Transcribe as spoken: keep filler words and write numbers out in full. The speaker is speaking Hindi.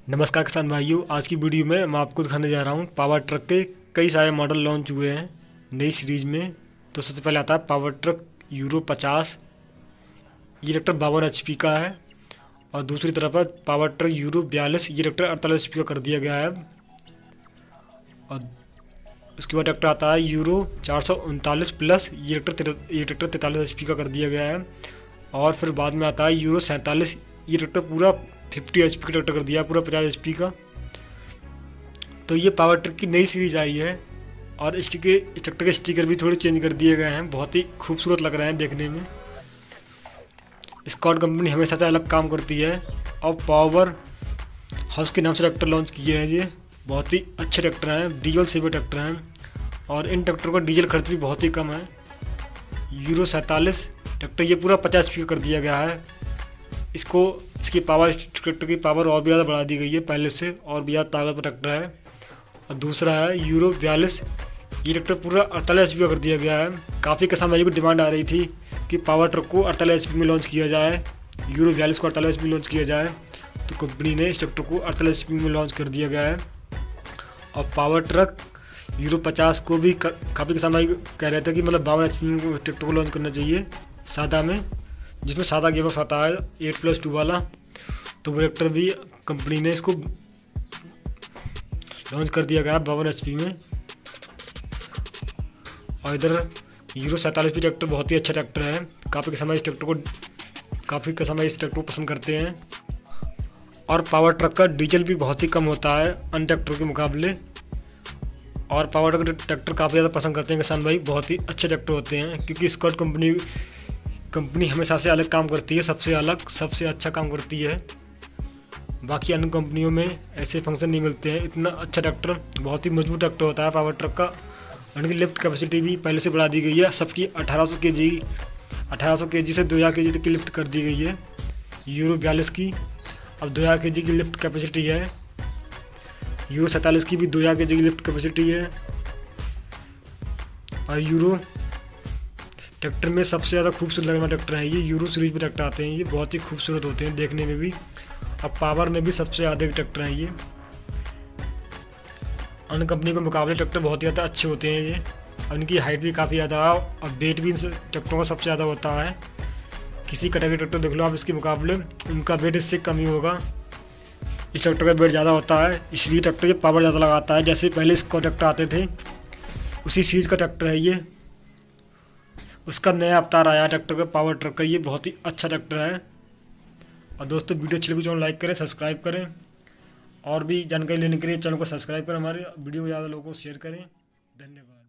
नमस्कार किसान भाइयों, आज की वीडियो में मैं आपको दिखाने जा रहा हूँ पावर ट्रक के कई सारे मॉडल लॉन्च हुए हैं नई सीरीज में। तो सबसे पहले आता है पावर ट्रक यूरो पचास। ये ट्रैक्टर बावन एच पी का है। और दूसरी तरफ है पावर ट्रक यूरो बयालीस। ये ट्रैक्टर अड़तालीस एच पी का कर दिया गया है। और उसके बाद ट्रैक्टर आता है यूरो चार सौ उनतालीस प्लस। ये ट्रैक्टर ये ट्रैक्टर तैंतालीस एच पी का कर दिया गया है। और फिर बाद में आता है यूरो सैंतालीस। ये ट्रैक्टर पूरा फिफ्टी एच पी का ट्रैक्टर कर दिया, पूरा पचास एच पी का। तो ये पावर ट्रक की नई सीरीज आई है। और इसके इस ट्रैक्टर के स्टिकर भी थोड़े चेंज कर दिए गए हैं, बहुत ही खूबसूरत लग रहे हैं देखने में। स्कॉट कंपनी हमेशा से अलग काम करती है और पावर हाउस के नाम से ट्रैक्टर लॉन्च किए हैं। ये बहुत ही अच्छे ट्रैक्टर हैं, डीजल सेवर ट्रैक्टर हैं। और इन ट्रैक्टरों का डीजल खर्च भी बहुत ही कम है। यूरो सैंतालीस ट्रैक्टर ये पूरा पचास एच पी का कर दिया गया है। इसको इसकी पावर ट्रैक्टर की पावर और भी ज़्यादा बढ़ा दी गई है पहले से, और भी ज़्यादा ताकतवर ट्रैक्टर है। और दूसरा है यूरो बयालीस। ये ट्रैक्टर पूरा अड़तालीस एच पी का कर दिया गया है। काफ़ी किसान भाइयों की डिमांड आ रही थी कि पावर ट्रक को अड़तालीस एच पी में लॉन्च किया जाए, यूरो बयालीस को अड़तालीस एच पी में लॉन्च किया जाए। तो कंपनी ने इस ट्रैक्टर को अड़तालीस एच पी में लॉन्च कर दिया गया है। और पावर ट्रक यूरो पचास को भी काफ़ी किसान भाई कह रहे थे कि मतलब बावन एच पी में ट्रैक्टर को लॉन्च करना चाहिए सादा में, जिसमें सादा गियरबॉक्स आता है एट प्लस टू वाला। तो वो ट्रैक्टर भी कंपनी ने इसको लॉन्च कर दिया गया बावन एच पी में। और इधर यूरो सैंतालीस भी ट्रैक्टर बहुत ही अच्छा ट्रैक्टर है। काफ़ी किसान इस ट्रैक्टर को काफ़ी किसान इस ट्रैक्टर को पसंद करते हैं। और पावर ट्रक का डीजल भी बहुत ही कम होता है अन्य ट्रैक्टरों के मुकाबले। और पावर ट्रक ट्रैक्टर काफ़ी ज़्यादा पसंद करते हैं किसान भाई, बहुत ही अच्छे ट्रैक्टर होते हैं। क्योंकि स्कॉट कंपनी कंपनी हमेशा से अलग काम करती है, सबसे अलग सबसे अच्छा काम करती है। बाकी अन्य कंपनियों में ऐसे फंक्शन नहीं मिलते हैं। इतना अच्छा ट्रैक्टर, बहुत ही मजबूत ट्रैक्टर होता है पावर ट्रक का। उनकी लिफ्ट कैपेसिटी भी पहले से बढ़ा दी गई है। सबकी अठारह सौ के जी अठारह सौ के जी से दो हज़ार के जी तक की लिफ्ट कर दी गई है यूरो बयालीस की। अब दो हज़ार के जी की लिफ्ट कैपेसिटी है। यूरो सैंतालीस की भी दो हज़ार के जी की लिफ्ट कैपेसिटी है। और यूरो ट्रैक्टर में सबसे ज़्यादा खूबसूरत लगने वाला ट्रैक्टर है ये। यूरो सीरीज में ट्रैक्टर आते हैं, ये बहुत ही खूबसूरत होते हैं देखने में भी। और पावर में भी सबसे ज़्यादा ट्रैक्टर हैं ये। अन्य कंपनी के मुकाबले ट्रैक्टर बहुत ही ज़्यादा अच्छे होते हैं ये। और इनकी हाइट भी काफ़ी ज़्यादा है और वेट भी इन ट्रैक्टरों का सबसे ज़्यादा होता है। किसी कैटेगरी ट्रैक्टर देख लो आप इसके मुकाबले, उनका वेट इससे कम ही होगा। इस ट्रैक्टर का वेट ज़्यादा होता है, इसलिए ट्रैक्टर ये पावर ज़्यादा लगाता है। जैसे पहले इसको ट्रैक्टर आते थे, उसी सीरीज का ट्रैक्टर है ये। उसका नया अवतार आया ट्रैक्टर का, पावर ट्रक का। ये बहुत ही अच्छा ट्रैक्टर है। और दोस्तों, वीडियो अच्छी लगी तो लाइक करें, सब्सक्राइब करें। और भी जानकारी लेने के लिए चैनल को सब्सक्राइब करें, हमारे वीडियो को ज़्यादा लोगों को शेयर करें। धन्यवाद।